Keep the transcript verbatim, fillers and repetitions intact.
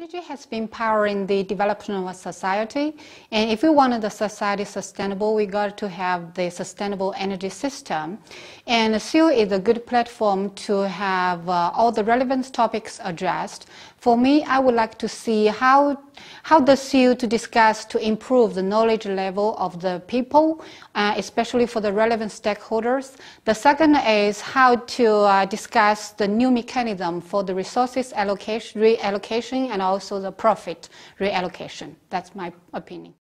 Energy has been powering the development of a society, and if we want the society sustainable, we got to have the sustainable energy system. And S I E W is a good platform to have uh, all the relevant topics addressed. For me, I would like to see how how the S I E W to discuss to improve the knowledge level of the people, uh, especially for the relevant stakeholders. The second is how to uh, discuss the new mechanism for the resources allocation, reallocation, and also the profit reallocation. That's my opinion.